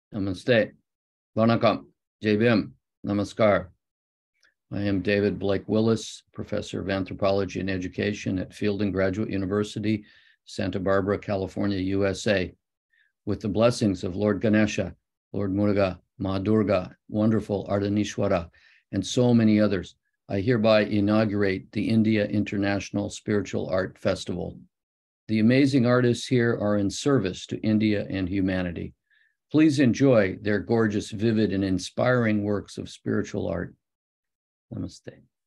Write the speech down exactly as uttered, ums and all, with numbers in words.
Namaste. Vanakkam. J B M. Namaskar. I am David Blake Willis, Professor of Anthropology and Education at Fielding Graduate University, Santa Barbara, California, U S A. With the blessings of Lord Ganesha, Lord Muruga, Ma Durga, wonderful Ardhanishwara, and so many others, I hereby inaugurate the India International Spiritual Art Festival. The amazing artists here are in service to India and humanity. Please enjoy their gorgeous, vivid, and inspiring works of spiritual art. Namaste.